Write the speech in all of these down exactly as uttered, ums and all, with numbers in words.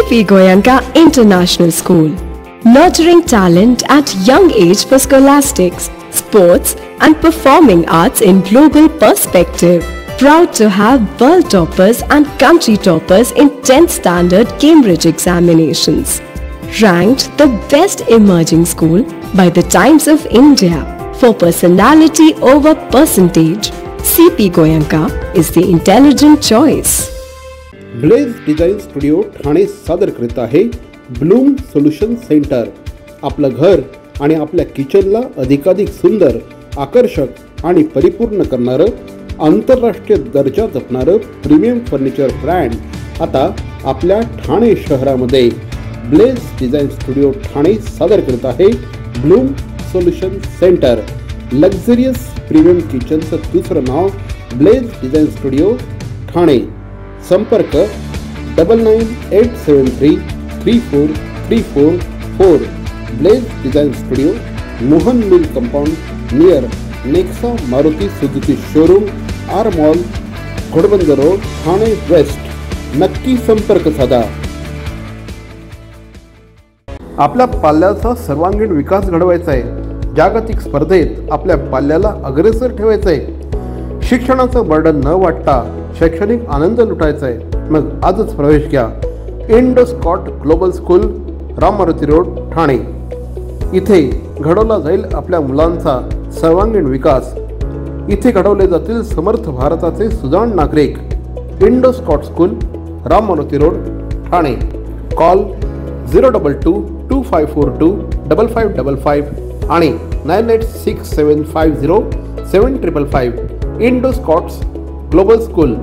P Goenka International School, nurturing talent at young age for scholastics, sports and performing arts in global perspective. Proud to have world toppers and country toppers in tenth standard Cambridge examinations. Ranked the best emerging school by the Times of India for personality over percentage. C P Goenka is the intelligent choice. Blaze design studio Thane सादर करीत आहे bloom solution centre. आपलं घर आणि आपल्या किचनला अधिकाधिक सुंदर, आकर्षक आणि परिपूर्ण करणारं आंतरराष्ट्रीय दर्जा जपणारं प्रीमियम फर्निचर ब्रँड आता आपल्या ठाणे शहरामध्ये ब्लेज डिझाइन स्टुडिओ ठाणे सादर करीत आहे bloom solution centre. Luxurious premium किचनचं दुसरं नाव ब्लेज डिझाइन स्टुडिओ ठाणे. संपर्क double nine eight seven three three four three four four. Blaze design studio, Mohan mill compound near Nexa Maruti Suzuki showroom, R mall, Ghodbunder road, Thane west. नक्की संपर्क साधा. आपल्या पाल्याचा सर्वांगीण विकास घडवायचा आहे. जागतिक स्पर्धेत आपल्या पाल्याला अग्रेसर ठेवायचं आहे. शिक्षणाचं बर्डन न वाटता शैक्षणिक आनंद लुटायचा आहे. मग आजच प्रवेश घ्या Indo Scott global school, Ram Maruti road, Thane. इथे घडवला जाईल आपल्या मुलांचा सर्वांगीण विकास. इथे घडवले जातील समर्थ भारताचे सुजाण नागरिक. Indo Scott school, Ram Maruti road, Thane. Call zero double two two five four two double five double five आणि nine eight six seven five zero seven triple five. Indo Scotts global school.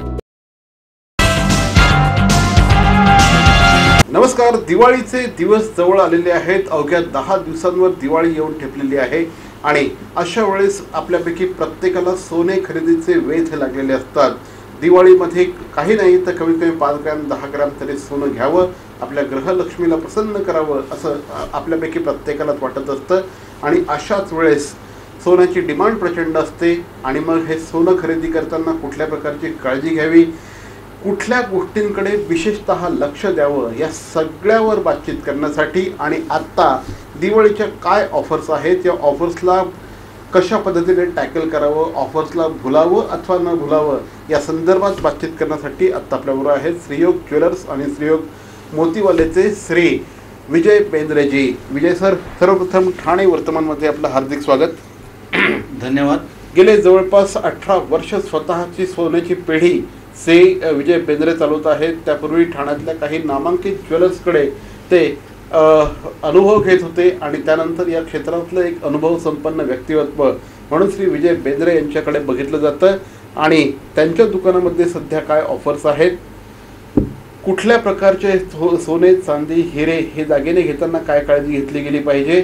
नमस्कार. दिवाळीचे दिवस जवळ आलेले आहेत. अवघ्या दहा दिवसांवर दिवाळी येऊन ठेपलेली आहे आणि अशा वेळेस आपल्यापैकी प्रत्येकाला सोने खरेदीचे वेध लागलेले असतात. दिवाळीमध्ये काही नाही तर कमीत कमी पाच ग्रॅम दहा ग्रॅम तरी सोनं घ्यावं, आपल्या ग्रहलक्ष्मीला प्रसन्न करावं असं आपल्यापैकी प्रत्येकालाच वाटत असतं. आणि अशाच वेळेस सोन्याची डिमांड प्रचंड असते आणि मग हे सोनं खरेदी करताना कुठल्या प्रकारची काळजी घ्यावी, कुठल्या गोष्टींकडे विशेषतः लक्ष द्यावं, या सगळ्यावर बातचीत करण्यासाठी आणि आत्ता दिवाळीच्या काय ऑफर्स आहेत, या ऑफर्सला कशा पद्धतीने टॅकल करावं, ऑफर्सला भुलावं अथवा न भुलावं या संदर्भात बातचीत करण्यासाठी आत्ता आपल्याबरोबर आहेत श्रीयोग ज्वेलर्स आणि श्रीयोग मोतीवालेचे श्री विजय बेंद्रेजी. विजय सर, सर्वप्रथम ठाणे वर्तमानमध्ये आपलं हार्दिक स्वागत. धन्यवाद. गेले जवळपास अठरा वर्ष स्वतःची सोन्याची पेढी से विजय बेंद्रे चालवत आहेत. त्यापूर्वी ठाण्यातल्या काही नामांकित ज्वेलर्सकडे ते अनुभव घेत होते आणि त्यानंतर या क्षेत्रातलं एक अनुभव संपन्न व्यक्तिमत्व म्हणून श्री विजय बेंद्रे यांच्याकडे बघितलं जातं. आणि त्यांच्या दुकानामध्ये सध्या काय ऑफर्स आहेत, कुठल्या प्रकारचे सो सोने चांदी हिरे हे दागिने घेताना काय काळजी घेतली गेली पाहिजे,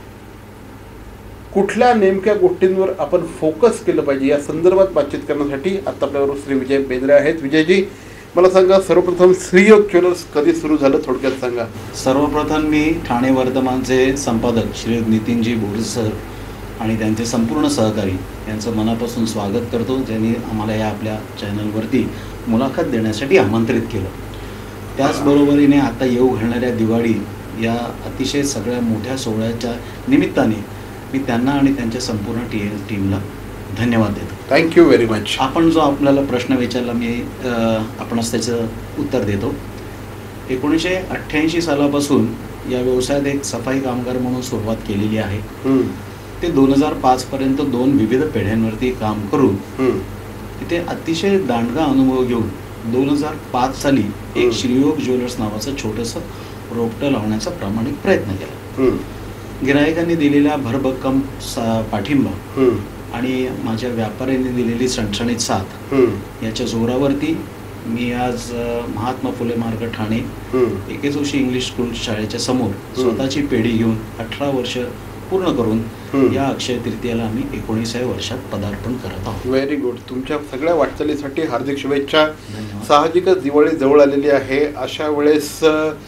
कुठल्या नेमक्या गोष्टींवर आपण फोकस केलं पाहिजे, या संदर्भात बातचीत करण्यासाठी आता आपल्याबरोबर श्री विजय बेंद्रे आहेत. विजयजी, मला सांगा सर्वप्रथम श्रीयोग ज्वेलर्स कधी सुरू झालं, थोडक्यात सांगा. सर्वप्रथम मी ठाणे वर्तमानचे संपादक श्री नितीनजी बोरसे सर आणि त्यांचे संपूर्ण सहकारी यांचं मनापासून स्वागत करतो, ज्यांनी आम्हाला या आपल्या चॅनलवरती मुलाखत देण्यासाठी आमंत्रित केलं. त्याचबरोबरीने आता येऊ घालणाऱ्या दिवाळी या अतिशय सगळ्या मोठ्या सोहळ्याच्या निमित्ताने मी त्यांना आणि त्यांच्या संपूर्ण टी टीमला धन्यवाद देतो. Thank you very much. आपण जो आपल्याला प्रश्न विचारला मी आपणास त्याचं उत्तर देतो. एकोणीसशे अठ्ठ्याऐंशी सालापासून या व्यवसायात एक सफाई कामगार म्हणून सुरुवात केलेली आहे. ते दोन हजार पाचपर्यंत दोन विविध पेढ्यांवरती काम करून तिथे अतिशय दांडगा अनुभव घेऊन दोन हजार पाच साली एक श्रीयोग ज्वेलर्स नावाचं छोटंसं रोपटं लावण्याचा प्रामाणिक प्रयत्न केला. गिरायकांनी दिलेल्या भरभक्कम पाठिंबा आणि माझ्या व्यापाऱ्यांनी दिलेली सणसणीत साथ याच्या जोरावरती मी आज महात्मा फुले मार्ग ठाणे एकेचोशी इंग्लिश स्कूल शाळेच्या समोर स्वतःची पेढी घेऊन अठरा वर्ष पूर्ण करून या अक्षय तृतीयाला आम्ही एकोणीसाव्या वर्षात पदार्पण करत आहोत. Very good. तुमच्या सगळ्या वाटचालीसाठी हार्दिक शुभेच्छा. साहजिकच दिवाळी जवळ आलेली आहे. अशा वेळेस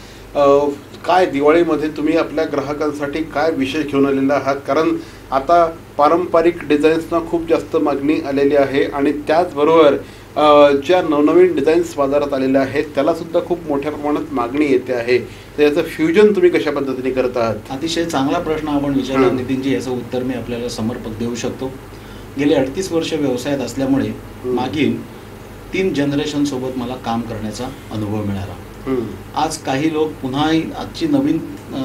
काय दिवाळीमध्ये तुम्ही आपल्या ग्राहकांसाठी काय विशेष घेऊन आलेला आहात, कारण आता पारंपरिक डिझाईन्सना खूप जास्त मागणी आलेली आहे आणि त्याचबरोबर ज्या नवनवीन डिझाईन्स बाजारात आलेल्या आहेत त्याला सुद्धा खूप मोठ्या प्रमाणात मागणी येते आहे, तर याचं फ्युजन तुम्ही कशा पद्धतीने करत आहात? अतिशय चांगला प्रश्न आपण विचारला नितीनजी. याचं उत्तर मी आपल्याला समर्पक देऊ शकतो. गेले अडतीस वर्ष व्यवसायात असल्यामुळे मागील तीन जनरेशन सोबत मला काम करण्याचा अनुभव मिळाला. आज काही लोक पुन्हा आजची नवीन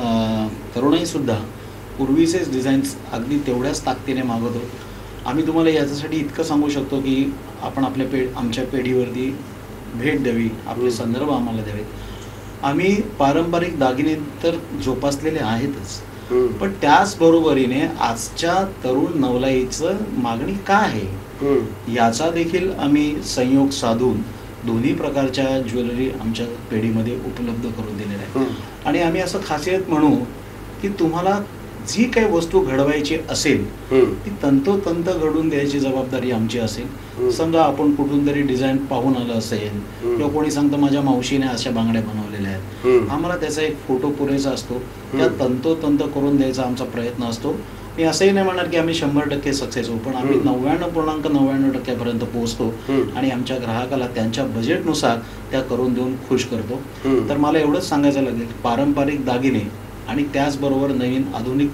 तरुणाई सुद्धा पूर्वीचेच डिझाईन्स अगदी तेवढ्याच ताकदीने मागवतो. आम्ही तुम्हाला याच्यासाठी इतकं सांगू शकतो की आपण आपल्या पे आमच्या पिढीवरती भेट द्यावी, आपले संदर्भ आम्हाला द्यावेत. आम्ही पारंपरिक दागिने तर जोपासलेले आहेतच, पण त्याचबरोबरीने आजच्या तरुण नवलाईचं मागणी काय आहे याचा देखील आम्ही संयोग साधून दोन्ही प्रकारच्या ज्वेलरी आमच्या पेढीमध्ये उपलब्ध करून दिलेल्या आहे. आणि आम्ही असं खासियत म्हणू की तुम्हाला जी काही वस्तू घडवायची असेल ती तंतोतंत घडून द्यायची जबाबदारी आमची असेल. समजा आपण कुठून तरी डिझाईन पाहून आलं असेल किंवा कोणी सांगतं माझ्या मावशीने अशा बांगड्या बनवलेल्या आहेत, आम्हाला त्याचा एक फोटो पुरेसा असतो, त्या तंतोतंत करून द्यायचा आमचा प्रयत्न असतो. मी असंही नाही म्हणणार की आम्ही शंभर टक्के सक्सेस होऊ, पण आम्ही नव्याण्णव पूर्णांक नव्याण्णव टक्क्यापर्यंत पोहोचतो आणि आमच्या ग्राहकाला त्यांच्या बजेटनुसार त्या करून देऊन खुश करतो. तर मला एवढंच सांगायचं लागेल, पारंपरिक दागिने आणि त्याचबरोबर नवीन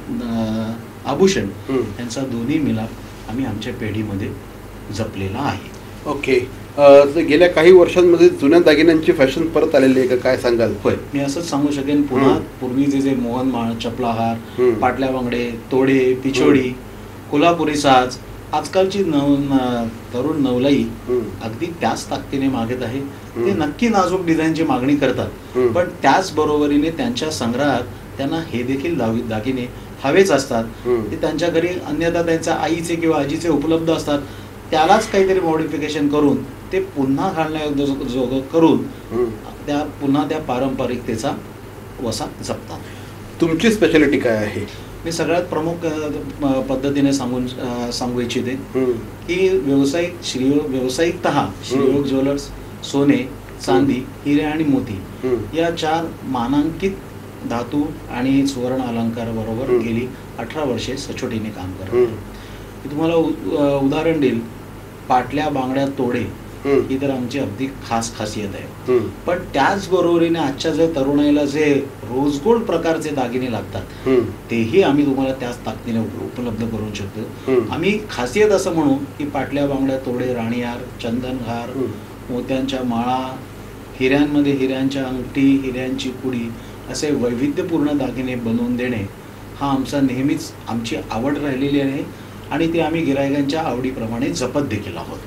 आधुनिक आभूषण यांचा दोन्ही मिलाप आम्ही आमच्या पेढीमध्ये जपलेला आहे. ओके. गेल्या काही वर्षांमध्ये जुन्या दागिन्यांची फॅशन परत आलेली आहे का, काय सांगाल? होय, मी असंच सांगू शकेन. पुन्हा पूर्वीचे जे मोहनमाळ, चपलाहार, पाटल्या बांगडे, तोडे, पिछोडी, कोल्हापुरी साज, आजकालची नव तरुण नवलाई अगदी त्याच ताकदीने मागत आहे. ते नक्की नाजूक डिझाईनची मागणी करतात, पण त्याचबरोबरीने त्यांच्या संग्रहात त्यांना हे देखील दागिने हवेच असतात. ते त्यांच्या घरी अन्यथा त्यांच्या आईचे किंवा आजीचे उपलब्ध असतात, त्यालाच काहीतरी मॉडिफिकेशन करून ते पुन्हा घालण्याजोगं करून त्या पुन्हा त्या पारंपरिकतेचा वसा जपतात. तुमची स्पेशालिटी काय आहे? मी सगळ्यात प्रमुख पद्धतीने सांगून सांगू इच्छिते की व्यावसायिक श्रीयोग व्यावसायिकतः श्रीयोग ज्वेलर्स सोने, चांदी, हिरे आणि मोती या चार मानांकित धातू आणि सुवर्ण अलंकार बरोबर गेली अठरा वर्षे सचोटीने काम करत. मी तुम्हाला उदाहरण देईल, पाटल्या बांगड्या तोडे ही तर आमची अगदी खास खासियत आहे, पण त्याचबरोबरीने आजच्या जे तरुणाईला जे रोजगोल्ड प्रकारचे दागिने लागतात तेही आम्ही तुम्हाला त्याच ताकदीने उपलब्ध करू शकतो. आम्ही खासियत असं म्हणू की पाटल्या बांगड्या तोडे, राणीहार, चंदनहार, मोत्यांच्या माळा, हिऱ्यांमध्ये हिऱ्यांच्या अंगठी, हिऱ्यांची कुडी असे वैविध्यपूर्ण दागिने बनवून देणे हा आमचा नेहमीच आमची आवड राहिलेली आहे आणि ते आम्ही गिरायकांच्या आवडीप्रमाणे जपत देखील आहोत.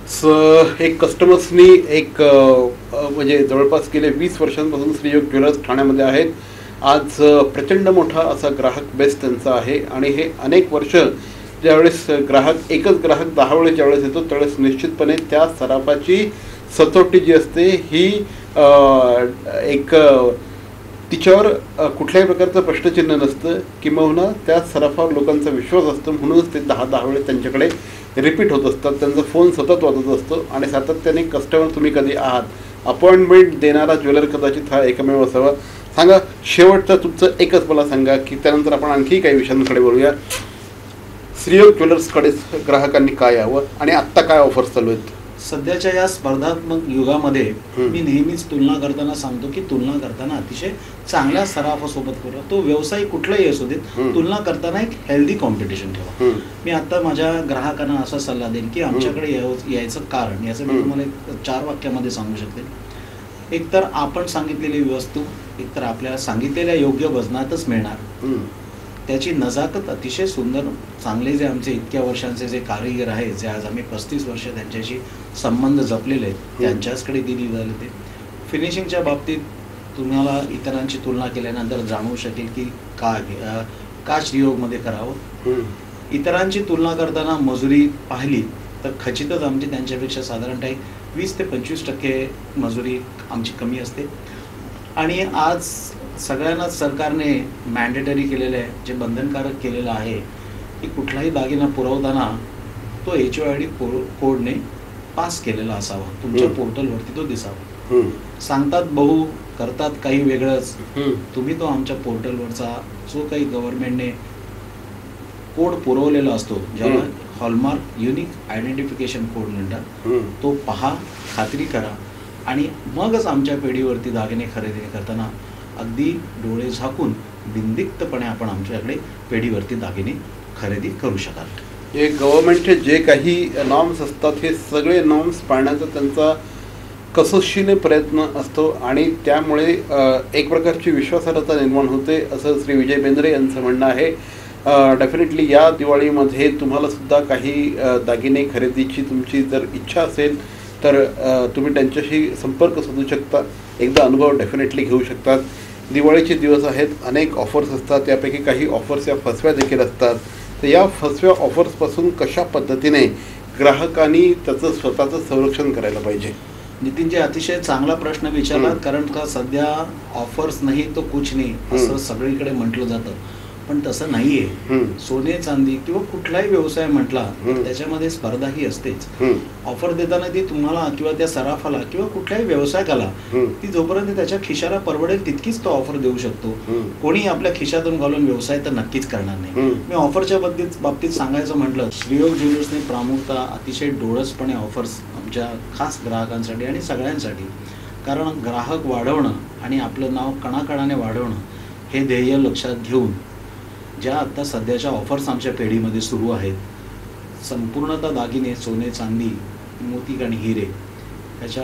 स एक कस्टमर्सनी एक म्हणजे जवळपास गेले वीस वर्षांपासून श्रीयोग ज्वेलर्स ठाण्यामध्ये आहेत. आज प्रचंड मोठा असा ग्राहक बेस त्यांचा आहे आणि हे अनेक वर्ष ज्यावेळेस ग्राहक एकच ग्राहक दहा वेळेस ज्यावेळेस येतो त्यावेळेस निश्चितपणे त्या सराफाची सचोटी जी असते ही एक तिच्यावर कुठल्याही प्रकारचं प्रश्नचिन्ह नसतं, किंबहुना त्या सराफावर लोकांचा विश्वास असतो, म्हणूनच ते दहा दहा वेळेस त्यांच्याकडे रिपीट होत असतात. त्यांचा फोन सतत वाजत असतो आणि सातत्याने कस्टमर तुम्ही कधी आहात, अपॉइंटमेंट देणारा ज्वेलर कदाचित हा एकमेव असावा. सांगा शेवटचं तुमचं एकच मला सांगा की त्यानंतर आपण आणखी काही विषयांकडे बोलूया. श्रीयोग ज्वेलर्सकडे ग्राहकांनी काय यावं आणि आत्ता काय ऑफर्स चालू आहेत? सध्याच्या या स्पर्धात्मक युगामध्ये मी नेहमीच तुलना करताना सांगतो की तुलना करताना अतिशय चांगल्या सराफासोबत करा. तो व्यवसाय कुठलाही असू देत, तुलना करताना एक हेल्दी कॉम्पिटिशन ठेवा. मी आता माझ्या ग्राहकांना असा सल्ला देईन की आमच्याकडे यायचं कारण याचं मी तुम्हाला एक चार वाक्यामध्ये सांगू शकते. एकतर आपण सांगितलेली वस्तू एकतर आपल्याला सांगितलेल्या योग्य वजनातच मिळणार, त्याची नजाकत अतिशय सुंदर, चांगले जे आमचे इतक्या वर्षांचे जे कारीगर आहेत, जे आज आम्ही पस्तीस वर्ष त्यांच्याशी संबंध जपलेले आहेत, त्यांच्याचकडे दिली झाले. ते फिनिशिंगच्या बाबतीत तुम्हाला इतरांची तुलना केल्यानंतर जाणवू शकेल की का का श्रीयोगमध्ये करावं. इतरांची तुलना करताना मजुरी पाहिली तर खचितच आमची त्यांच्यापेक्षा साधारणतः वीस ते पंचवीस टक्के मजुरी आमची कमी असते. आणि आज सगळ्यांनाच सरकारने मॅन्डेटरी केलेलं आहे, जे बंधनकारक केलेलं आहे की कुठलाही दागिना पुरवताना तो एच ओ आय डी कोडने पास केलेला असावा, तुमच्या पोर्टलवरती तो दिसावा. सांगतात बहु, करतात काही वेगळंच. तुम्ही तो आमच्या पोर्टलवरचा जो काही गव्हर्नमेंटने कोड पुरवलेला असतो, ज्याला हॉलमार्क युनिक आयडेंटिफिकेशन कोड म्हणतात, तो पहा, खात्री करा आणि मगच आमच्या पेढीवरती दागिने खरेदी करताना अगदी डोळे झाकून बिनदिक्तपणे आपण आमच्याकडे पेढीवरती दागिने खरेदी करू शकाल. हे गव्हर्नमेंटचे जे काही नॉर्म्स असतात हे सगळे नॉर्म्स पाळण्याचा त्यांचा कसोशीने प्रयत्न असतो आणि त्यामुळे एक प्रकारची विश्वासार्हता निर्माण होते असं श्री विजय बेंद्रे यांचं म्हणणं आहे. डेफिनेटली या दिवाळीमध्ये तुम्हाला सुद्धा काही दागिने खरेदीची तुमची जर इच्छा असेल तर तुम्ही त्यांच्याशी संपर्क साधू शकता, एकदा अनुभव डेफिनेटली घेऊ शकतात. दिवाळीचे दिवस आहेत, अनेक ऑफर्स असतात, त्यापैकी काही ऑफर्स या फसव्या देखील असतात. तर या फसव्या ऑफर्सपासून कशा पद्धतीने ग्राहकांनी त्याचं स्वतःचं संरक्षण करायला पाहिजे? नितीनजी अतिशय चांगला प्रश्न विचारला, कारण का सध्या ऑफर्स नाही तो कुछ नाही असं सगळीकडे म्हटलं जातं, पण तसं नाहीये. सोने चांदी किंवा कुठलाही व्यवसाय म्हटला तर त्याच्यामध्ये स्पर्धा ही असतेच. ऑफर देताना ती तुम्हाला किंवा त्या सराफाला किंवा कुठल्याही व्यवसायकाला ती जोपर्यंत त्याच्या खिशाला परवडेल तितकीच तो ऑफर देऊ शकतो. कोणी आपल्या खिशातून घालून व्यवसाय तर नक्कीच करणार नाही. मी ऑफरच्या बाबतीत बाबतीत सांगायचं म्हटलं, श्रीयोग ज्वेलर्सने प्रामुख्याने अतिशय डोळसपणे ऑफर्स आमच्या खास ग्राहकांसाठी आणि सगळ्यांसाठी, कारण ग्राहक वाढवणं आणि आपलं नाव कणाकणाने वाढवणं हे ध्येय लक्षात घेऊन ज्या आत्ता सध्याच्या ऑफर्स आमच्या पेढीमध्ये सुरू आहेत, संपूर्णतः दागिने, सोने, चांदी, मोती आणि हिरे याच्या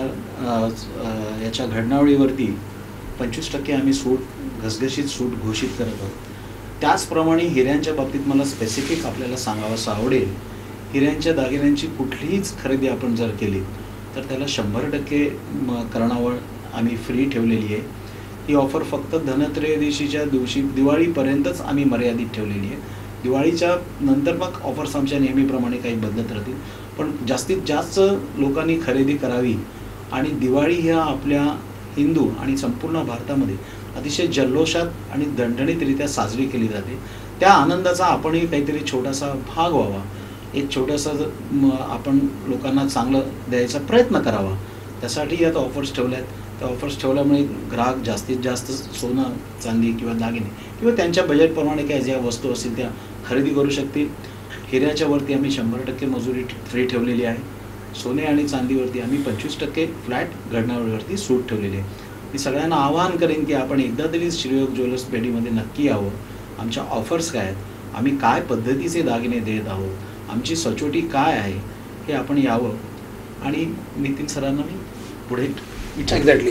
याच्या घडणावळीवरती पंचवीस टक्के आम्ही सूट, घसघशीत सूट घोषित करत आहोत. त्याचप्रमाणे हिऱ्यांच्या बाबतीत मला स्पेसिफिक आपल्याला सांगावंसं आवडेल, हिऱ्यांच्या दागिन्यांची कुठलीच खरेदी आपण जर केली तर त्याला शंभर टक्के कर्णावळ आम्ही फ्री ठेवलेली आहे. ही ऑफर फक्त धनत्रयोदशीच्या दिवशी दिवाळीपर्यंतच आम्ही मर्यादित ठेवलेली आहे. दिवाळीच्या नंतर मग ऑफर्स आमच्या नेहमीप्रमाणे काही बदलत राहतील, पण जास्तीत जास्त लोकांनी खरेदी करावी आणि दिवाळी ह्या आपल्या हिंदू आणि संपूर्ण भारतामध्ये अतिशय जल्लोषात आणि दणदणीतरित्या साजरी केली जाते. त्या आनंदाचा आपणही काहीतरी छोटासा भाग व्हावा, एक छोटासा आपण लोकांना चांगलं द्यायचा प्रयत्न करावा, त्यासाठी यात ऑफर्स ठेवल्या आहेत. त्या ऑफर्स ठेवल्यामुळे ग्राहक जास्तीत जास्त सोनं, चांदी किंवा दागिने किंवा त्यांच्या बजेटप्रमाणे काय ज्या वस्तू असतील त्या खरेदी करू शकतील. हिऱ्याच्या वरती आम्ही शंभर टक्के मजुरी फ्री ठेवलेली आहे. सोने आणि चांदीवरती आम्ही पंचवीस टक्के फ्लॅट घडणावळीवरती सूट ठेवलेली आहे. मी सगळ्यांना आवाहन करेन की आपण एकदा तरी श्रीयोग ज्वेलर्स पेढीमध्ये नक्की यावं. आमच्या ऑफर्स काय आहेत, आम्ही काय पद्धतीचे दागिने देत आहोत, आमची सचोटी काय आहे हे आपण यावं. आणि नितीन सरांना मी पुढे एक्झॅक्टली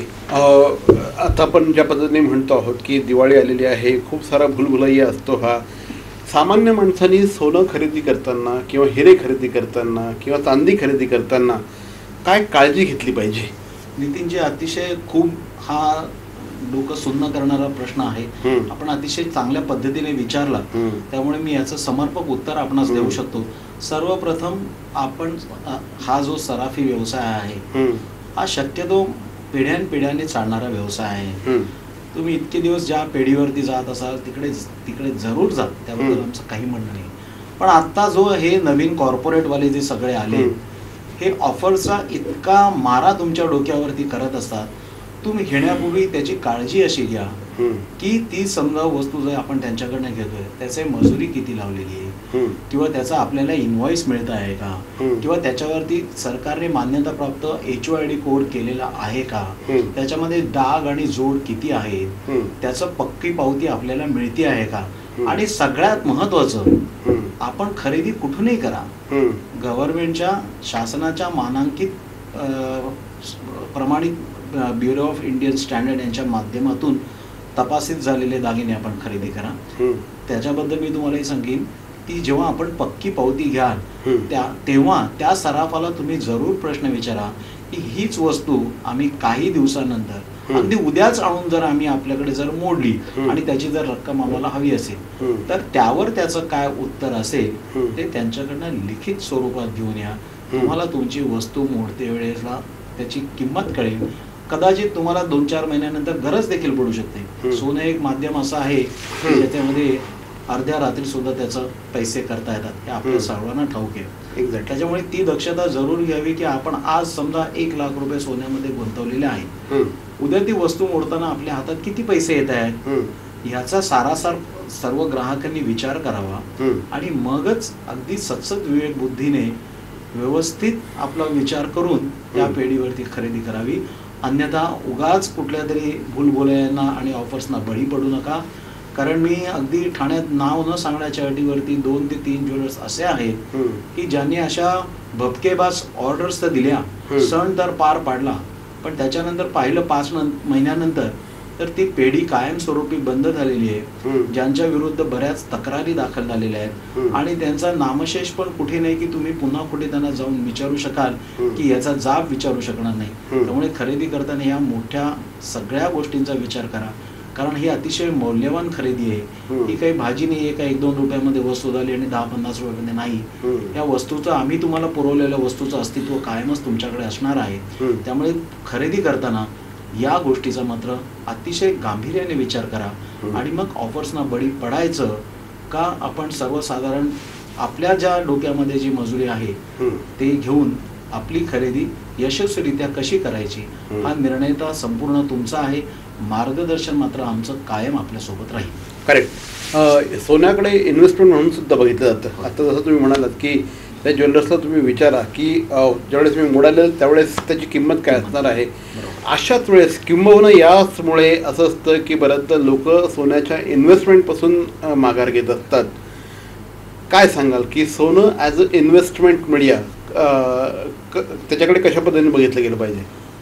आता आपण ज्या पद्धतीने म्हणतो आहोत की दिवाळी आलेली आहे, खूप सारा भुलभुलैया असतो हा. सामान्य माणसांनी सोनं खरेदी करताना किंवा हिरे खरेदी करताना किंवा चांदी खरेदी करताना काय काळजी घेतली पाहिजे? नितीनजी अतिशय खूप हा डोकं सुन्न करणारा प्रश्न आहे. आपण अतिशय चांगल्या पद्धतीने विचारला, त्यामुळे मी याचं समर्पक उत्तर आपणास देऊ शकतो. सर्वप्रथम आपण हा जो सराफी व्यवसाय आहे हा शक्यतो पिढ्यानपिढ्याने चालणारा व्यवसाय आहे. तुम्ही इतके दिवस ज्या पेढीवरती जात असाल तिकडे तिकडे जरूर जा, त्याबद्दल आमचं काही म्हणणं नाही. पण आता जो हे नवीन कॉर्पोरेटवाले जे सगळे आले, हे ऑफरचा इतका मारा तुमच्या डोक्यावरती करत असतात. तुम्ही घेण्यापूर्वी त्याची काळजी अशी घ्या की ती समजा वस्तू जर आपण त्यांच्याकडनं घेतोय त्याचे मजुरी किती लावलेली आहे, किंवा त्याचा आपल्याला इनव्हॉइस मिळत आहे का, किंवा त्याच्यावरती सरकारने मान्यताप्राप्त H O I D code केलेला आहे का, त्याच्यामध्ये डाग आणि जोड किती आहे, त्याचं पक्की पावती आपल्याला मिळते आहे का. आणि सगळ्यात महत्वाचं, आपण खरेदी कुठूनही करा, गव्हर्नमेंटच्या शासनाच्या मानांकित प्रमाणित ब्युरो ऑफ इंडियन स्टँडर्ड यांच्या माध्यमातून तपासित झालेले दागिने आपण खरेदी करा. त्याच्याबद्दल मी तुम्हाला सांगेन की जेव्हा आपण पक्की पावती घ्याल त्या तेव्हा त्या सराफाला तुम्ही जरूर प्रश्न विचारा की हीच वस्तू आम्ही काही दिवसानंतर अगदी उद्याच आणून जर आम्ही आपल्याकडे जर मोडली आणि त्याची जर रक्कम आम्हाला हवी असेल तर त्यावर त्याचं काय उत्तर असेल ते त्यांच्याकडनं लिखित स्वरूपात घेऊन या. तुम्हाला तुमची वस्तू मोडते वेळेला त्याची किंमत कळेल. कदाचित तुम्हाला दोन चार महिन्यानंतर गरज देखील पडू शकते. सोनं एक माध्यम असं आहे की ज्याच्यामध्ये अर्ध्या रात्री सुद्धा त्याचं पैसे करता येतात, हे आपल्या सर्वांना ठाऊक आहे. एक्झॅक्ट. त्याच्यामुळे ती दक्षता जरूर घ्यावी की आपण आज समजा एक लाख रुपये सोन्यामध्ये गुंतवलेले आहे, उद्या ती वस्तू मोडताना आपल्या हातात किती पैसे येत आहेत ह्याचा सारासार सर्व ग्राहकांनी विचार करावा आणि मगच अगदी सत्सद विवेक बुद्धीने व्यवस्थित आपला विचार करून त्या पेढीवरती खरेदी करावी. अन्यथा उगाच कुठल्या तरी भूलभुलैयांना आणि ऑफर्सना बळी पडू नका. कारण मी अगदी ठाण्यात नाव न सांगण्याच्या अटीवरती दोन ते तीन ज्वेलर्स असे आहेत की ज्यांनी अशा भपकेबाज ऑर्डर्स तर दिल्या, सण तर पार पाडला, पण त्याच्यानंतर पाहिलं पाच महिन्यानंतर तर ती पेढी कायमस्वरूपी बंद झालेली आहे. ज्यांच्या विरुद्ध बऱ्याच तक्रारी दाखल झालेल्या आहेत आणि त्यांचा नामशेष पण कुठे नाही की तुम्ही पुन्हा कुठे त्यांना जाऊन विचारू शकाल की याचा जाब विचारू शकणार नाही. त्यामुळे खरेदी करताना या मोठ्या सगळ्या गोष्टींचा विचार करा. कारण ही अतिशय मौल्यवान खरेदी आहे. ही काही भाजी नाही आहे का एक दोन रुपयामध्ये वस्तू झाली आणि दहा पन्नास रुपयामध्ये नाही. या वस्तूचं आम्ही तुम्हाला पुरवलेल्या वस्तूचं अस्तित्व कायमच तुमच्याकडे असणार आहे. त्यामुळे खरेदी करताना या गोष्टीचा मात्र अतिशय गांभीर्याने विचार करा आणि मग ऑफर्सना बळी पडायचं का आपण सर्वसाधारण आपल्या ज्या डोक्यामध्ये जी मजुरी आहे ते घेऊन आपली खरेदी यशस्वीरित्या कशी करायची हा निर्णय तर संपूर्ण तुमचा आहे. मार्गदर्शन मात्र आमचं कायम आपल्यासोबत राहील. करेक्ट. सोन्याकडे इन्व्हेस्टमेंट म्हणून सुद्धा बघितलं जातं. आता जसं तुम्ही म्हणालात की त्या ज्वेलर्सला तुम्ही विचारा की ज्यावेळेस तुम्ही मोडाले त्यावेळेस त्याची किंमत काय असणार आहे. अशाच वेळेस किंबहुना याचमुळे असं असतं की बऱ्याचदा लोक सोन्याच्या इन्व्हेस्टमेंटपासून माघार घेत असतात. काय सांगाल की सोनं ॲज अ इन्व्हेस्टमेंट मीडिया त्याच्याकडे कशा पद्धतीने बघितलं गेलं पाहिजे?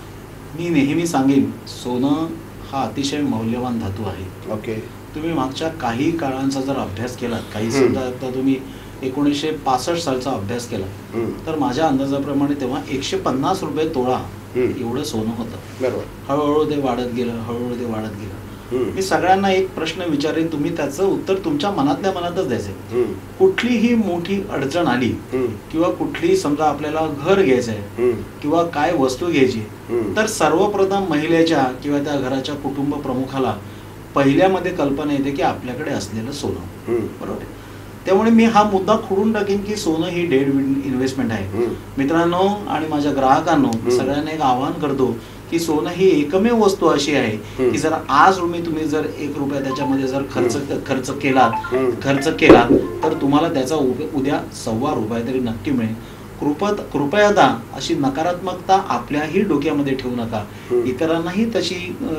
मी नेहमी सांगेन सोनं हा अतिशय मौल्यवान धातू आहे. ओके. तुम्ही मागच्या काही काळांचा जर अभ्यास केलात, काही समजा आता तुम्ही एकोणीसशे पासष्ट सालचा अभ्यास केला तर माझ्या अंदाजाप्रमाणे तेव्हा एकशे पन्नास रुपये तोळा एवढं सोनं होतं. बरोबर. हळूहळू ते वाढत गेलं, हळूहळू ते वाढत गेलं. मी सगळ्यांना एक प्रश्न विचारेन, तुम्ही त्याचं उत्तर तुमच्या मनातल्या मनातच द्यायचंय. कुठलीही मोठी अडचण आली किंवा कुठलीही समजा आपल्याला घर घ्यायचंय किंवा काय वस्तू घ्यायची तर सर्वप्रथम महिलेच्या किंवा त्या घराच्या कुटुंब प्रमुखाला पहिल्यामध्ये कल्पना येते की आपल्याकडे असलेलं सोनं. बरोबर. त्यामुळे मी हा मुद्दा खोडून टाकेन की सोनं ही डेड इन्व्हेस्टमेंट आहे. मित्रांनो आणि माझ्या ग्राहकांनो सगळ्यांना एक आवाहन करतो की सोनं ही एकमेव वस्तू अशी आहे की जर आज तुम्ही तुम्ही जर एक रुपया त्याच्यामध्ये जर खर्च खर्च केलात खर्च केला तर तुम्हाला त्याचा उद्या सव्वा रुपया तरी नक्की मिळेल. कृपत कृपयादा अशी नकारात्मकता आपल्याही डोक्यामध्ये ठेवू नका. इतरांनाही तशी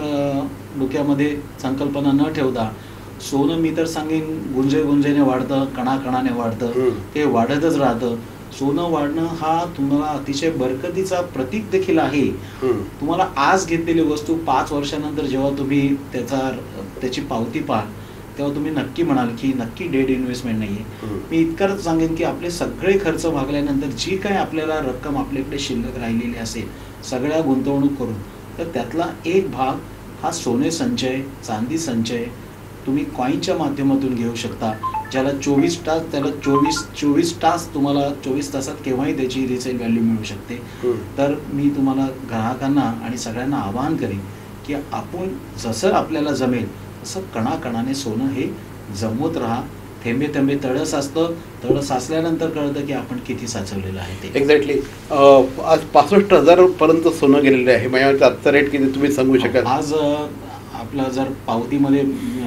डोक्यामध्ये संकल्पना न ठेवता सोनं मी तर सांगेन गुंजे गुंजेने वाढतं, कणाकणाने वाढतं, ते वाढतच राहतं. सोनं वाढणं हा तुम्हाला अतिशय बरकतीचा प्रतीक देखील आहे. तुम्हाला आज घेतलेली वस्तू पाच वर्षानंतर जेव्हा तुम्ही त्याचा त्याची पावती पाहाल तेव्हा तुम्ही नक्की म्हणाल की नक्की डेड इन्व्हेस्टमेंट नाहीये. मी इतकंच सांगेन की आपले सगळे खर्च भागल्यानंतर जी काय आपल्याला रक्कम आपल्याकडे शिल्लक राहिलेली असेल सगळ्या गुंतवणूक करून तर त्यातला एक भाग हा सोने संचय, चांदी संचय तुम्ही कॉईनच्या माध्यमातून घेऊ शकता, ज्याला चोवीस तास त्याला चोवीस चोवीस तास तुम्हाला चोवीस तासात केव्हाही त्याची रिसेल व्हॅल्यू मिळू शकते. तर मी तुम्हाला ग्राहकांना आणि सगळ्यांना आवाहन करेन की आपण जसं आपल्याला जमेल तसं कणाकणाने सोनं हे जमवत राहा. थेंबे थेंबे तळ साचतं, तळ साचल्यानंतर कळतं की आपण किती साचवलेलं आहे ते. एक्झॅक्टली. आज पासष्ट हजार पर्यंत सोनं गेलेलं आहे. माझ्या आजचा रेट किती तुम्ही सांगू शकाल? आज आपला जर पावतीमध्ये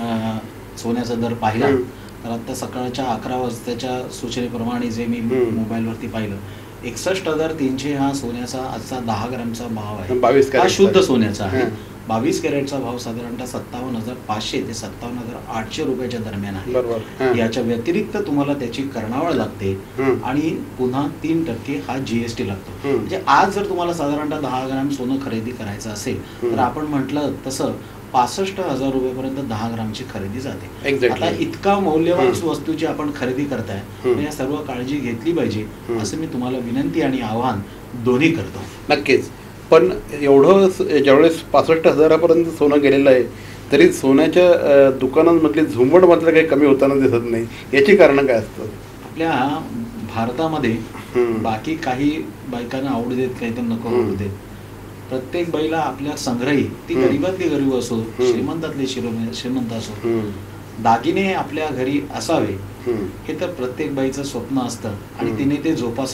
सोन्याचा दर पाहिला तर आता सकाळच्या अकरा वाजताच्या सूचनेप्रमाणे जे मी मोबाईलवरती पाहिलं एकसष्ट हजार तीनशे हा सोन्याचा आजचा दहा ग्रॅमचा भाव आहे. बावीस हा शुद्ध सोन्याचा आहे. बावीस कॅरेटचा भाव साधारणतः सत्तावन्न हजार पाचशे ते सत्तावन्न हजार आठशे रुपयाच्या दरम्यान आहे. याच्या व्यतिरिक्त तुम्हाला त्याची करणावळ लागते आणि पुन्हा तीन टक्के हा जीएसटी लागतो. म्हणजे आज जर तुम्हाला साधारणतः दहा ग्रॅम सोनं खरेदी करायचं असेल तर आपण म्हटलं तसं पासष्ट हजार रुपयापर्यंत दहा ग्रामची खरेदी जाते. आता इतका मौल्यवान वस्तूची आपण खरेदी करताय या सर्व काळजी घेतली पाहिजे असं मी तुम्हाला विनंती आणि आवाहन दोन्ही करतो. नक्कीच. पण एवढं ज्यावेळेस पासष्ट हजारापर्यंत सोनं गेलेलं आहे तरी सोन्याच्या दुकानांमधली झुंबड मात्र काही कमी होताना दिसत नाही. याची कारणं काय असतात? आपल्या भारतामध्ये बाकी काही बायकांना आवडू देत काही तर नको आवडू देत, प्रत्येक बाईला आपल्या संग्रही ती गरीबातली गरीब असो श्रीमंतातली श्रीमंत असो दागिने आपल्या घरी असावे हे तर प्रत्येक बाईचं स्वप्न असतं आणि तिने ते जोपासावं.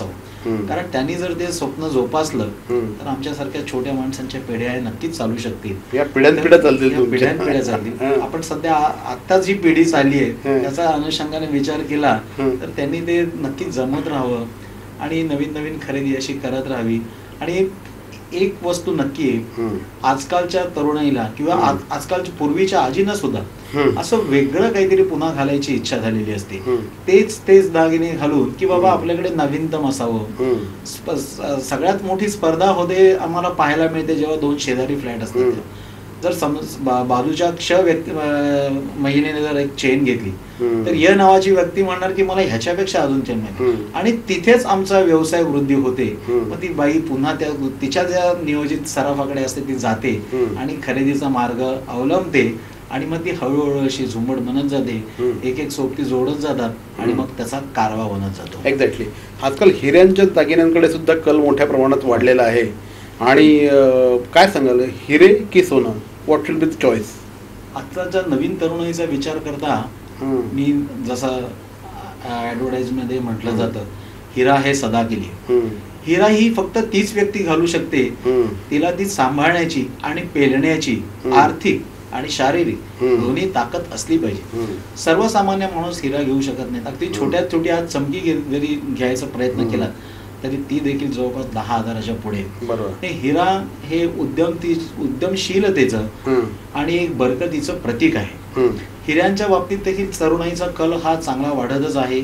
कारण त्यांनी जर ते स्वप्न जोपासलं तर आमच्यासारख्या छोट्या माणसांच्या पिढ्या नक्कीच चालू शकतील, या पिढ्यानपिढ्या चालतील, पिढ्यानपिढ्या चालतील. आपण सध्या आता जी पिढी चालली आहे त्याचा अनुषंगाने विचार केला तर त्यांनी ते नक्कीच जमत राहावं आणि नवीन नवीन खरेदी अशी करत राहावी. आणि एक वस्तू नक्की आहे, आजकालच्या तरुणाईला किंवा आजकालच्या पूर्वीच्या आजींना सुद्धा असं वेगळं काहीतरी पुन्हा घालायची इच्छा झालेली असते. तेच तेच दागिने घालून की बाबा आपल्याकडे नवीनतम असावं. सगळ्यात मोठी स्पर्धा होते आम्हाला पाहायला मिळते जेव्हा दोन शेजारी फ्लॅट असतात. जर समज बाजूच्या क्ष व्यक्ती महिलेने जर एक चेन घेतली तर य नावाची व्यक्ती म्हणणार की मला ह्याच्यापेक्षा अजून चेन नाही, आणि तिथेच आमचा व्यवसाय वृद्धी होते. मग ती बाई पुन्हा त्या तिच्या ज्या नियोजित सराफाकडे असते ती जाते आणि खरेदीचा मार्ग अवलंबते आणि मग ती हळूहळू अशी झुंबड बनत जाते, एक एक सोबती जोडत जातात आणि मग त्याचा कारवा बनत जातो. एक्झॅक्टली. आजकाल हिऱ्यांच्या दागिन्यांकडे सुद्धा कल मोठ्या प्रमाणात वाढलेला आहे. आणि काय सांगाल, हिरे की सोनं, what will be the choice? आताच्या नवीन तरुणाईचा विचार करता मी जसं ऍडव्हर्टाइज मध्ये म्हटलं जातं, हिरा हे सदा केली. हिरा ही फक्त तीच व्यक्ती घालू शकते, तिला ती सांभाळण्याची आणि पेलण्याची आर्थिक आणि शारीरिक दोन्ही ताकद असली पाहिजे. सर्वसामान्य माणूस हिरा घेऊ शकत नाही. अगदी छोट्यात छोटी आज चमकी जरी घ्यायचा प्रयत्न केला तरी ती देखील जवळपास दहा हजाराच्या पुढे. हिरा हे उद्यम उद्यमशीलतेचं आणि एक बरकतीचं प्रतीक आहे. हिऱ्यांच्या बाबतीत देखील तरुणाईचा कल हा चांगला वाढतच आहे.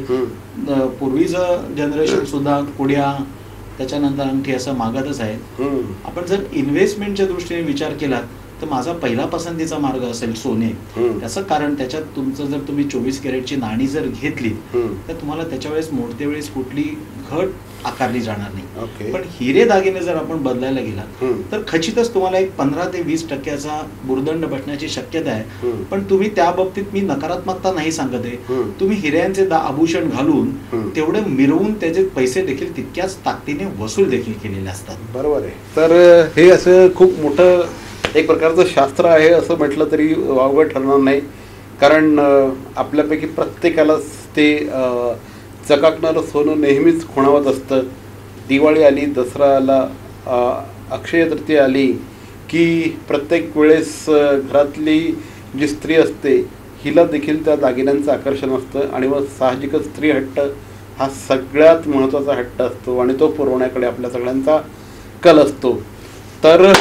पूर्वीचं जनरेशन सुद्धा कुड्या त्याच्यानंतर अंगठी असं मागतच आहे. आपण जर इन्व्हेस्टमेंटच्या दृष्टीने विचार केला तर माझा पहिला पसंतीचा मार्ग असेल सोने. त्याचं कारण त्याच्यात तुमचं जर तुम्ही चोवीस कॅरेटची नाणी जर घेतली तर तुम्हाला त्याच्या वेळेस मोडते वेळेस कुठली घट आकारली जाणार नाही. पण हिरे दागिने जर आपण बदलायला गेला तर खचितच तुम्हाला एक पंधरा ते वीस टक्क्याचा भुर्दंड बसण्याची शक्यता आहे. पण तुम्ही त्या बाबतीत मी नकारात्मकता नाही सांगत आहे. तुम्ही हिऱ्यांचे आभूषण घालून तेवढे मिरवून त्याचे पैसे देखील तितक्याच ताकदीने वसूल देखील केलेले असतात. बरोबर आहे. तर हे असं खूप मोठं एक प्रकारचं शास्त्र आहे असं म्हटलं तरी वावगं ठरणार नाही. कारण आपल्यापैकी प्रत्येकालाच ते चकाकणारं सोनं नेहमीच खुणावत असतं. दिवाळी आली, दसरा आला, अक्षय तृतीया आली की प्रत्येक वेळेस घरातली जी स्त्री असते हिला देखील त्या दागिन्यांचं आकर्षण असतं. आणि मग साहजिकच स्त्री हट्ट हा सगळ्यात महत्त्वाचा हट्ट असतो आणि तो पुरवण्याकडे आपल्या सगळ्यांचा कल असतो. तर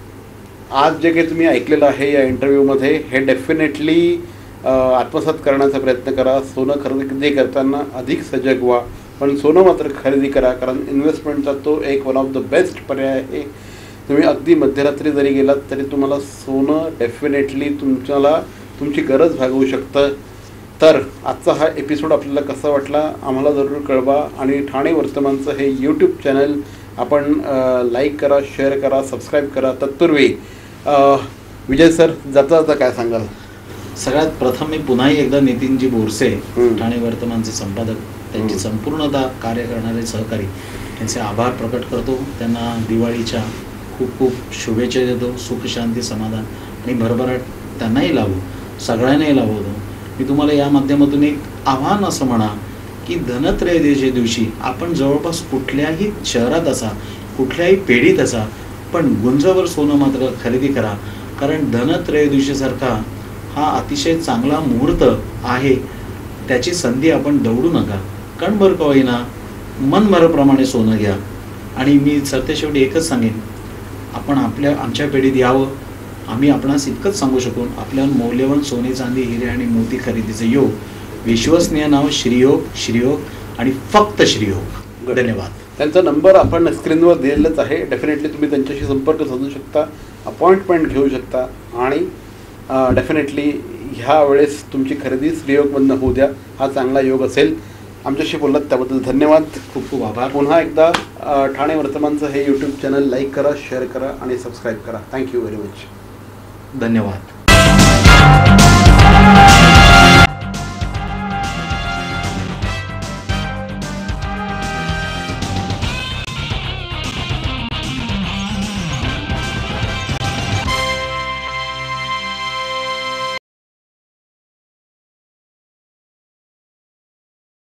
आज जे काही तुम्ही ऐकलेलं आहे या इंटरव्ह्यूमध्ये हे डेफिनेटली आत्मसात करण्याचा प्रयत्न करा. सोनं खरेदी करताना अधिक सजग व्हा, पण सोनं मात्र खरेदी करा, कारण इन्व्हेस्टमेंटचा तो एक वन ऑफ द बेस्ट पर्याय आहे. तुम्ही अगदी मध्यरात्री जरी गेलात तरी तुम्हाला सोनं डेफिनेटली तुमच्याला तुमची गरज भागवू शकतं. तर आजचा हा एपिसोड आपल्याला कसा वाटला आम्हाला जरूर कळवा. आणि ठाणे वर्तमानचं हे यूट्यूब चॅनल आपण लाईक करा, शेअर करा, सबस्क्राईब करा. तत्पूर्वी विजय सर जाता जाता काय सांगाल? सगळ्यात प्रथम मी पुन्हा एकदा नितीनजी बोरसे, ठाणे वर्तमानचे संपादक, त्यांची संपूर्णतः कार्य करणारे सहकारी यांचे आभार प्रकट करतो. त्यांना दिवाळीच्या खूप खूप शुभेच्छा देतो. सुख, शांती, समाधान आणि भरभराट त्यांनाही लावू, सगळ्यांनाही लावतो. मी तुम्हाला या माध्यमातून एक आव्हान असं म्हणा की धनत्रयोदशीच्या दिवशी आपण जवळपास कुठल्याही शहरात असा, कुठल्याही पेढीत असा, पण गुंजावर सोनं मात्र खरेदी करा. कारण धनत्रयोदशीसारखा हा अतिशय चांगला मुहूर्त आहे. त्याची संधी आपण दवडू नका. कणभर का होईना मनभरप्रमाणे सोनं घ्या. आणि मी सरतेशेवटी एकच सांगेन, आपण आपल्या आमच्या पिढीत यावं. आम्ही आपणास इतकंच सांगू शकून आपल्याला मौल्यवान सोने, चांदी, हिरे आणि मोती खरेदीचे योग, विश्वसनीय नाव श्रीयोग, श्रीयोग आणि फक्त श्रीयोग. धन्यवाद. त्यांचा नंबर आपण स्क्रीनवर दिलेलाच आहे. डेफिनेटली तुम्ही त्यांच्याशी संपर्क साधू शकता, अपॉइंटमेंट घेऊ शकता आणि डेफिनेटली ह्या वेळेस तुमची खरेदी श्रीयोगमधनं होऊ द्या. हा चांगला योग असेल. आमच्याशी बोललात त्याबद्दल धन्यवाद. खूप खूप आभार. पुन्हा एकदा ठाणे वर्तमानचं हे यूट्यूब चॅनल लाईक करा, शेअर करा आणि सबस्क्राईब करा. Thank you very much. धन्यवाद.